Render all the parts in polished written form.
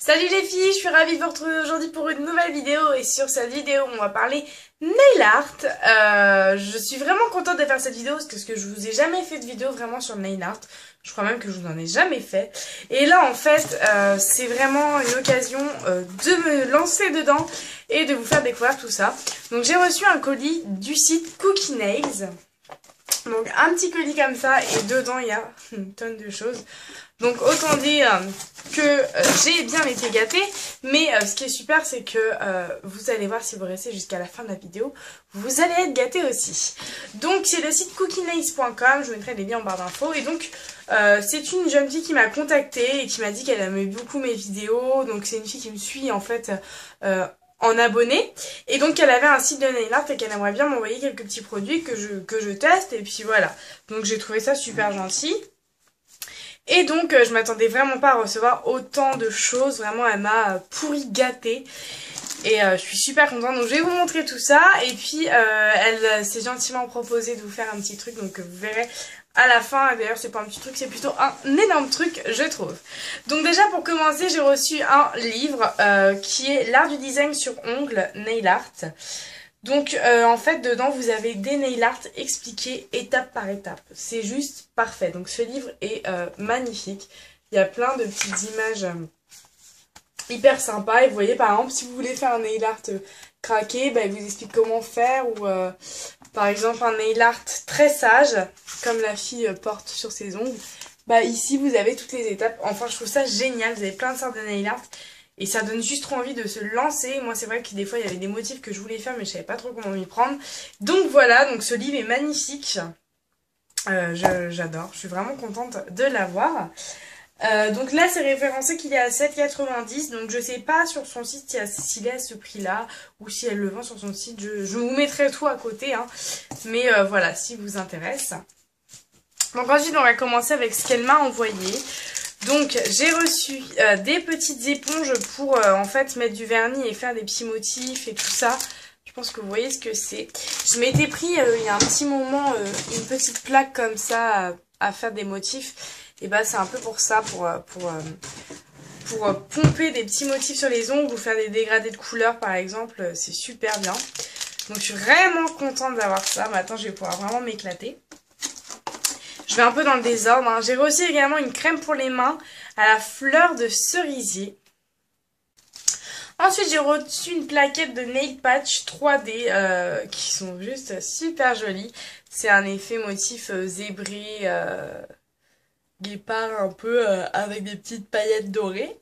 Salut les filles, je suis ravie de vous retrouver aujourd'hui pour une nouvelle vidéo et sur cette vidéo on va parler nail art. Je suis vraiment contente de faire cette vidéo parce que je vous ai jamais fait de vidéo vraiment sur le nail art. Je crois même que je vous en ai jamais fait. Et là en fait c'est vraiment une occasion de me lancer dedans et de vous faire découvrir tout ça. Donc j'ai reçu un colis du site Cookie Nails. Donc un petit colis comme ça et dedans il y a une tonne de choses. Donc autant dire que j'ai bien été gâtée, mais ce qui est super c'est que vous allez voir si vous restez jusqu'à la fin de la vidéo, vous allez être gâtés aussi. Donc c'est le site cookienails.com, je vous mettrai les liens en barre d'infos et donc c'est une jeune fille qui m'a contactée et qui m'a dit qu'elle aimait beaucoup mes vidéos, donc c'est une fille qui me suit en fait en abonné et donc elle avait un site de nail art et qu'elle aimerait bien m'envoyer quelques petits produits que je teste et puis voilà. Donc j'ai trouvé ça super gentil. Et donc je m'attendais vraiment pas à recevoir autant de choses, vraiment elle m'a pourri gâtée et je suis super contente. Donc je vais vous montrer tout ça et puis elle s'est gentiment proposé de vous faire un petit truc, donc vous verrez à la fin. D'ailleurs c'est pas un petit truc, c'est plutôt un énorme truc je trouve. Donc déjà pour commencer j'ai reçu un livre qui est l'art du design sur ongles, nail art. Donc en fait dedans vous avez des nail art expliqués étape par étape. C'est juste parfait. Donc ce livre est magnifique. Il y a plein de petites images hyper sympas. Et vous voyez par exemple si vous voulez faire un nail art craqué, bah, il vous explique comment faire. Ou par exemple un nail art très sage, comme la fille porte sur ses ongles. Bah ici vous avez toutes les étapes. Enfin je trouve ça génial. Vous avez plein de sortes de nail art. Et ça donne juste trop envie de se lancer. Moi c'est vrai que des fois il y avait des motifs que je voulais faire mais je savais pas trop comment m'y prendre. Donc voilà, donc ce livre est magnifique. J'adore, je suis vraiment contente de l'avoir. Donc là c'est référencé qu'il est à 7,90 €. Donc je sais pas sur son site s'il est à ce prix là ou si elle le vend sur son site. Je vous mettrai tout à côté hein. Mais voilà, si vous intéresse. Donc ensuite on va commencer avec ce qu'elle m'a envoyé. Donc j'ai reçu des petites éponges pour en fait mettre du vernis et faire des petits motifs et tout ça. Je pense que vous voyez ce que c'est. Je m'étais pris il y a un petit moment une petite plaque comme ça à faire des motifs. Et bah c'est un peu pour ça, pour pomper des petits motifs sur les ongles ou faire des dégradés de couleurs par exemple. C'est super bien. Donc je suis vraiment contente d'avoir ça. Maintenant je vais pouvoir vraiment m'éclater. Je vais un peu dans le désordre. Hein. J'ai reçu également une crème pour les mains à la fleur de cerisier. Ensuite, j'ai reçu une plaquette de nail patch 3D qui sont juste super jolies. C'est un effet motif zébré, guépard un peu avec des petites paillettes dorées.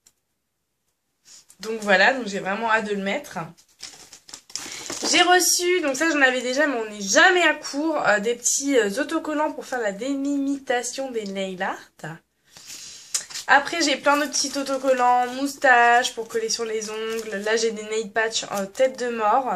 Donc voilà, donc j'ai vraiment hâte de le mettre. J'ai reçu, donc ça j'en avais déjà mais on n'est jamais à court, des petits autocollants pour faire la délimitation des nail art. Après j'ai plein de petits autocollants, moustaches pour coller sur les ongles. Là j'ai des nail patch en tête de mort.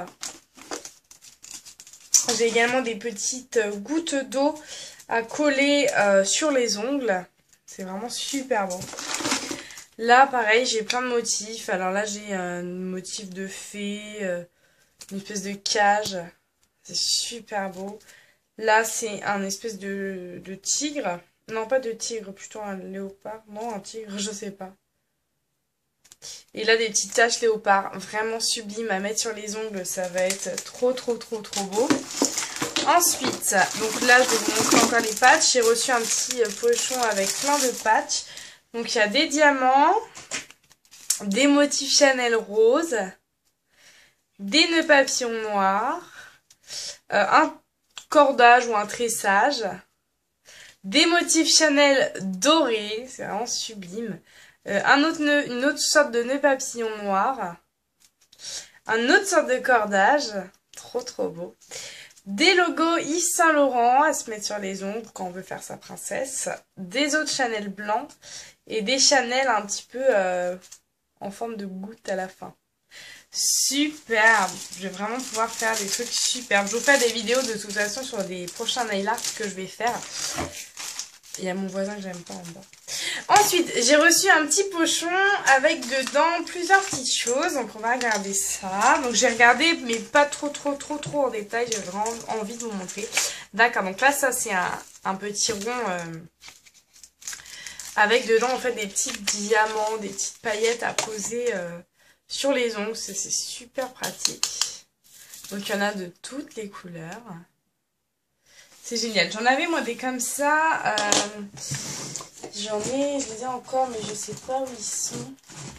J'ai également des petites gouttes d'eau à coller sur les ongles. C'est vraiment super bon. Là pareil j'ai plein de motifs. Alors là j'ai un motif de fée... une espèce de cage, c'est super beau. Là c'est un espèce de tigre, non pas de tigre, plutôt un léopard, non un tigre, je sais pas. Et là des petites taches léopard, vraiment sublime à mettre sur les ongles, ça va être trop beau. Ensuite, donc là je vais vous montrer encore les patchs, j'ai reçu un petit pochon avec plein de patchs. Donc il y a des diamants, des motifs Chanel rose, des nœuds papillons noirs, un cordage ou un tressage, des motifs Chanel dorés, c'est vraiment sublime, une autre sorte de nœud papillon noir, un autre sorte de cordage, trop beau, des logos Yves Saint Laurent à se mettre sur les ongles quand on veut faire sa princesse, des autres Chanel blancs et des Chanel un petit peu en forme de goutte à la fin. Superbe, je vais vraiment pouvoir faire des trucs superbes. Je vous ferai des vidéos de toute façon sur les prochains nail art que je vais faire. Il y a mon voisin que j'aime pas en bas. Ensuite, j'ai reçu un petit pochon avec dedans plusieurs petites choses. Donc on va regarder ça. Donc j'ai regardé mais pas trop en détail. J'ai vraiment envie de vous montrer. D'accord, donc là ça c'est un petit rond avec dedans en fait des petits diamants, des petites paillettes à poser sur les ongles. C'est super pratique. Donc il y en a de toutes les couleurs. C'est génial. J'en avais moi des comme ça. Je les ai encore mais je sais pas où ils sont.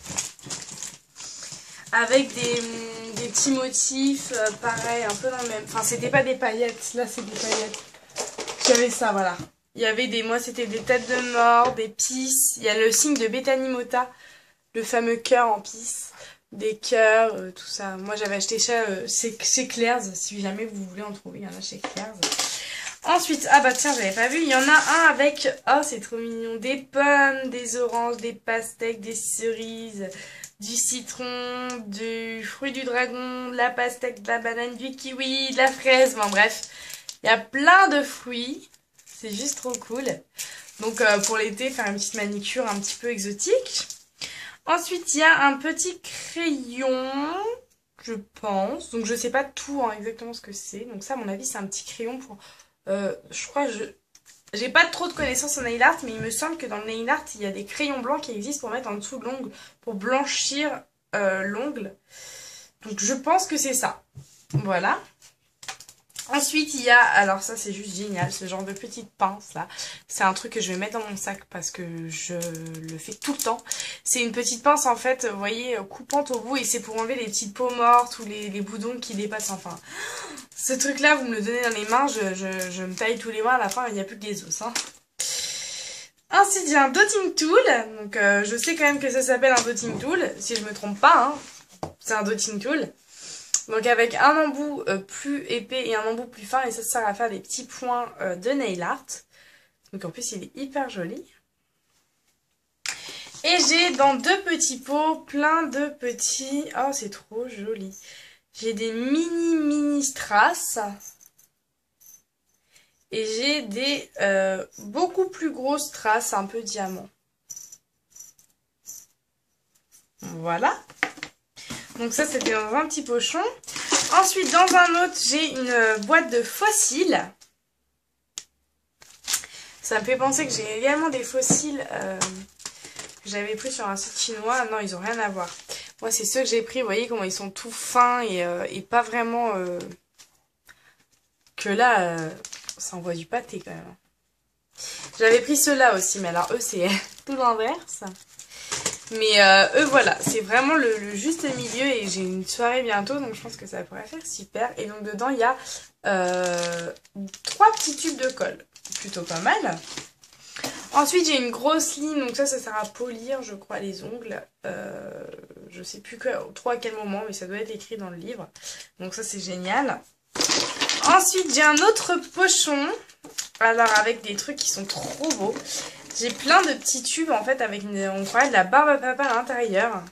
Avec des petits motifs, pareil, un peu dans le même... Enfin, c'était pas des paillettes, là c'est des paillettes. J'avais ça, voilà. Il y avait moi c'était des têtes de mort, des pis. Il y a le signe de Bethany Mota, le fameux cœur en pis. Des cœurs, tout ça. Moi j'avais acheté ça chez Claire's, si jamais vous voulez en trouver, il y en a chez Claire's. Ensuite, ah bah tiens, j'avais pas vu, il y en a un avec, oh c'est trop mignon, des pommes, des oranges, des pastèques, des cerises, du citron, du fruit du dragon, de la pastèque, de la banane, du kiwi, de la fraise, bon bref. Il y a plein de fruits, c'est juste trop cool. Donc pour l'été, faire une petite manicure un petit peu exotique. Ensuite, il y a un petit crayon, je pense. Donc je sais pas tout exactement ce que c'est. Donc ça, à mon avis, c'est un petit crayon pour... je crois j'ai pas trop de connaissances en nail art, mais il me semble que dans le nail art, il y a des crayons blancs qui existent pour mettre en dessous de l'ongle, pour blanchir l'ongle. Donc je pense que c'est ça. Voilà. Ensuite, il y a, alors ça c'est juste génial, ce genre de petite pince là. C'est un truc que je vais mettre dans mon sac parce que je le fais tout le temps. C'est une petite pince en fait, vous voyez, coupante au bout et c'est pour enlever les petites peaux mortes ou les boutons qui dépassent, enfin. Ce truc là, vous me le donnez dans les mains, je me taille tous les mois, à la fin il n'y a plus que des os. Hein. Ensuite, j'ai un dotting tool, donc je sais quand même que ça s'appelle un dotting tool, si je me trompe pas, hein. C'est un dotting tool. Donc avec un embout plus épais et un embout plus fin, et ça sert à faire des petits points de nail art. Donc en plus il est hyper joli. Et j'ai dans deux petits pots plein de petits... Oh c'est trop joli. J'ai des mini strass. Et j'ai des beaucoup plus grosses strass, un peu diamant. Voilà. Donc ça c'était dans un petit pochon. Ensuite dans un autre j'ai une boîte de fossiles. Ça me fait penser que j'ai également des fossiles que j'avais pris sur un site chinois. Non, ils ont rien à voir. Moi c'est ceux que j'ai pris, vous voyez comment ils sont tout fins et pas vraiment... que là, ça envoie du pâté quand même. J'avais pris ceux-là aussi, mais alors eux c'est tout l'inverse. Mais eux voilà, c'est vraiment le juste milieu et j'ai une soirée bientôt donc je pense que ça pourrait faire super. Et donc dedans il y a 3 petits tubes de colle, plutôt pas mal. Ensuite j'ai une grosse ligne, donc ça sert à polir je crois les ongles. Je sais plus trop à quel moment mais ça doit être écrit dans le livre. Donc ça c'est génial. Ensuite j'ai un autre pochon, alors avec des trucs qui sont trop beaux. J'ai plein de petits tubes en fait avec on croirait de la barbe à papa à l'intérieur.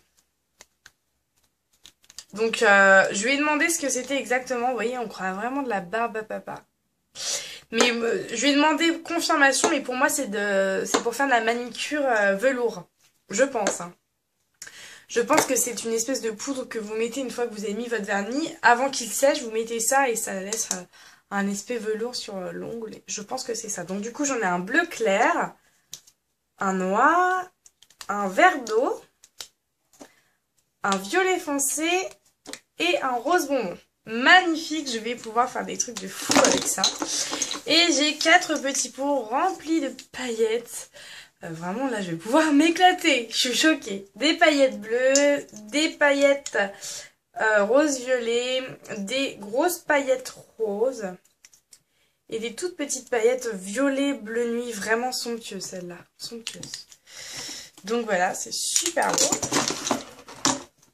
Donc je lui ai demandé ce que c'était exactement. Vous voyez, on croirait vraiment de la barbe à papa. Mais je lui ai demandé confirmation, mais pour moi c'est pour faire de la manicure velours. Je pense. Hein. Je pense que c'est une espèce de poudre que vous mettez une fois que vous avez mis votre vernis. Avant qu'il sèche, vous mettez ça et ça laisse un espèce velours sur l'ongle. Je pense que c'est ça. Donc du coup j'en ai un bleu clair. Un noir, un vert d'eau, un violet foncé et un rose bonbon. Magnifique, je vais pouvoir faire des trucs de fou avec ça. Et j'ai 4 petits pots remplis de paillettes. Vraiment là je vais pouvoir m'éclater, je suis choquée. Des paillettes bleues, des paillettes rose-violet, des grosses paillettes roses. Et des toutes petites paillettes violet bleu nuit, vraiment somptueuses celle-là, somptueuses. Donc voilà, c'est super beau.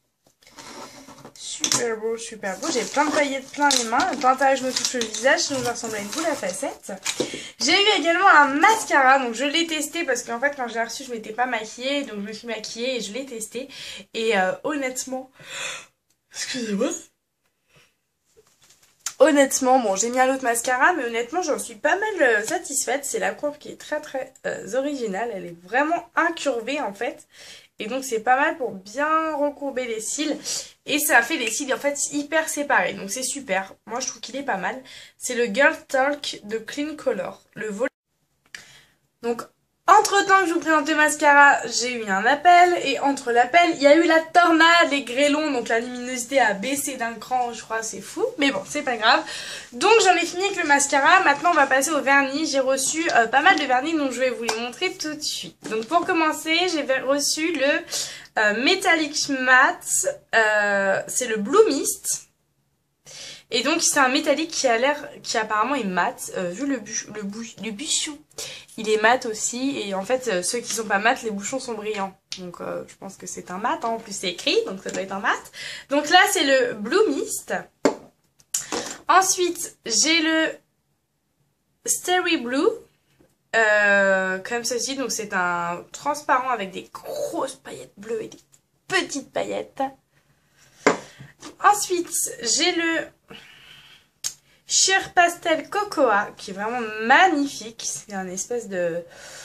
Super beau, super beau. J'ai plein de paillettes plein les mains. Par intérieur, je me touche le visage, sinon je ressemble à une boule à facettes. J'ai eu également un mascara, donc je l'ai testé parce qu'en fait quand je l'ai reçu, je m'étais pas maquillée. Donc je me suis maquillée et je l'ai testé. Et honnêtement, excusez-moi. Honnêtement, bon, j'ai mis un autre mascara, mais honnêtement, j'en suis pas mal satisfaite. C'est la courbe qui est très très originale. Elle est vraiment incurvée en fait. Et donc, c'est pas mal pour bien recourber les cils. Et ça fait les cils en fait hyper séparés. Donc, c'est super. Moi, je trouve qu'il est pas mal. C'est le Girl Talk de Clean Color. Le volet. Donc, Entre-temps que je vous présente le mascara, j'ai eu un appel, et entre l'appel, il y a eu la tornade, les grêlons, donc la luminosité a baissé d'un cran, je crois, c'est fou, mais bon, c'est pas grave. Donc j'en ai fini avec le mascara, maintenant on va passer au vernis. J'ai reçu pas mal de vernis, donc je vais vous les montrer tout de suite. Donc pour commencer, j'ai reçu le Metallic Matte, c'est le Blue Mist. Et donc c'est un métallique qui apparemment est mat, vu le bouchon, il est mat aussi, et en fait ceux qui sont pas mat, les bouchons sont brillants. Donc je pense que c'est un mat, hein. En plus c'est écrit, donc ça doit être un mat. Donc là c'est le Blue Mist. Ensuite j'ai le Starry Blue, comme ceci, donc c'est un transparent avec des grosses paillettes bleues et des petites paillettes. Ensuite, j'ai le Sheer Pastel Cocoa, qui est vraiment magnifique. C'est un espèce de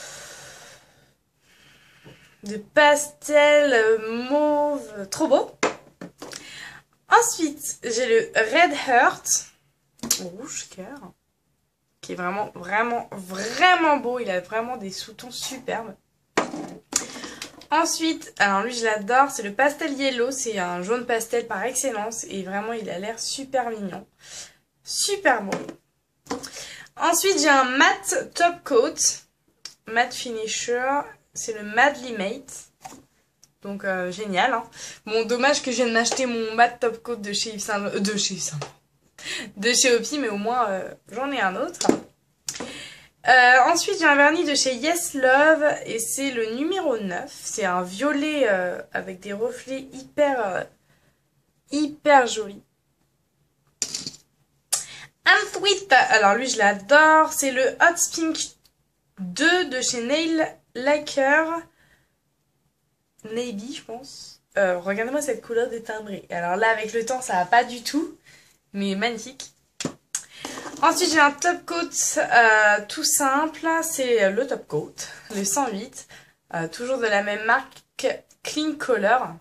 pastel mauve, trop beau. Ensuite, j'ai le Red Heart, rouge cœur, qui est vraiment beau. Il a vraiment des sous-tons superbes. Ensuite, alors lui je l'adore, c'est le Pastel Yellow, c'est un jaune pastel par excellence et vraiment il a l'air super mignon, super beau. Ensuite j'ai un matte top coat, matte finisher, c'est le Madly Mate, donc génial, hein. Bon, dommage que je viens de m'acheter mon matte top coat de chez Yves Saint Laurent, de chez Opi, mais au moins j'en ai un autre. Ensuite j'ai un vernis de chez Yes Love et c'est le numéro 9. C'est un violet avec des reflets hyper jolis. Ensuite, alors lui je l'adore, c'est le Hot Pink 2 de chez Nail Laker Navy je pense. Regardez-moi cette couleur de timbré. Alors là avec le temps ça va pas du tout, mais magnifique. Ensuite j'ai un top coat tout simple, c'est le top coat, le 108, toujours de la même marque Clean Color.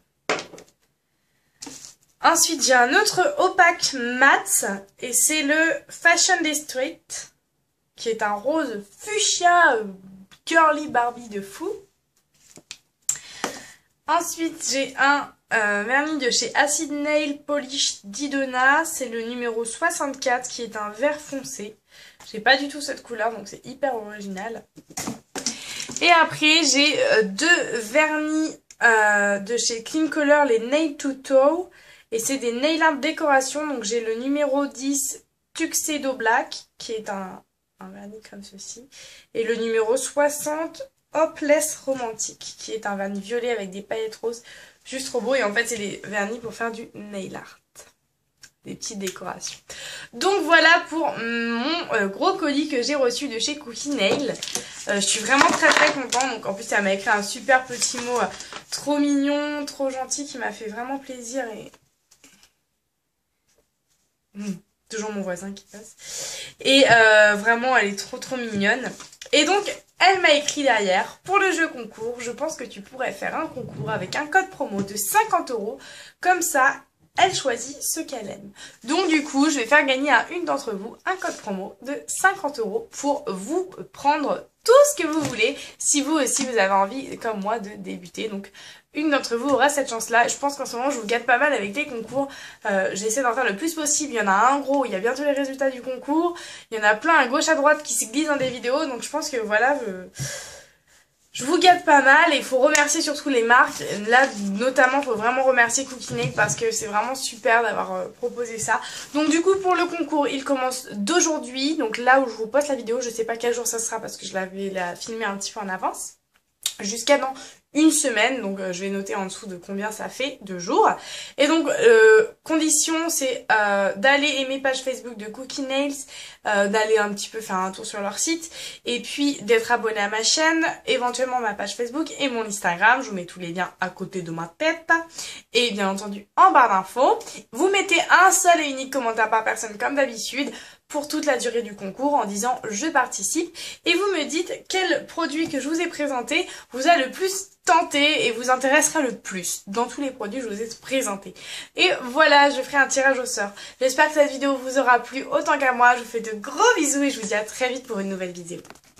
Ensuite j'ai un autre opaque mat et c'est le Fashion District, qui est un rose fuchsia girly Barbie de fou. Ensuite j'ai un vernis de chez Acid Nail Polish d'Idona, c'est le numéro 64 qui est un vert foncé. J'ai pas du tout cette couleur donc c'est hyper original. Et après j'ai deux vernis de chez Clean Color, les Nail to Toe, et c'est des nail art décoration. Donc j'ai le numéro 10 Tuxedo Black qui est un vernis comme ceci, et le numéro 60 Hopeless Romantique qui est un vernis violet avec des paillettes roses. Juste trop beau, et en fait c'est des vernis pour faire du nail art. Des petites décorations. Donc voilà pour mon gros colis que j'ai reçu de chez Cookie Nail. Je suis vraiment très contente. Donc en plus elle m'a écrit un super petit mot trop mignon, trop gentil, qui m'a fait vraiment plaisir. Et toujours mon voisin qui passe. Et vraiment elle est trop mignonne. Et donc elle m'a écrit derrière, pour le jeu concours, je pense que tu pourrais faire un concours avec un code promo de 50 €. Comme ça, elle choisit ce qu'elle aime. Donc du coup, je vais faire gagner à une d'entre vous un code promo de 50 € pour vous prendre tout ce que vous voulez, si vous aussi vous avez envie, comme moi, de débuter. Donc une d'entre vous aura cette chance-là. Je pense qu'en ce moment, je vous gâte pas mal avec les concours. J'essaie d'en faire le plus possible. Il y en a un gros, il y a bientôt les résultats du concours. Il y en a plein à gauche à droite qui se glissent dans des vidéos. Donc je pense que voilà, je vous gâte pas mal. Et il faut remercier surtout les marques. Là, notamment, il faut vraiment remercier Cookie Nail parce que c'est vraiment super d'avoir proposé ça. Donc du coup, pour le concours, il commence d'aujourd'hui. Donc là où je vous poste la vidéo, je sais pas quel jour ça sera parce que je l'avais filmé un petit peu en avance. Jusqu'à dans une semaine, donc je vais noter en dessous de combien ça fait de jours. Et donc condition c'est d'aller aimer page Facebook de Cookie Nails, d'aller un petit peu faire un tour sur leur site, et puis d'être abonné à ma chaîne, éventuellement ma page Facebook et mon Instagram. Je vous mets tous les liens à côté de ma tête et bien entendu en barre d'infos. Vous mettez un seul et unique commentaire par personne comme d'habitude pour toute la durée du concours en disant je participe, et vous me dites quel produit que je vous ai présenté vous a le plus tenté et vous intéressera le plus dans tous les produits que je vous ai présentés. Et voilà, je ferai un tirage au sort. J'espère que cette vidéo vous aura plu autant qu'à moi. Je vous fais de gros bisous et je vous dis à très vite pour une nouvelle vidéo.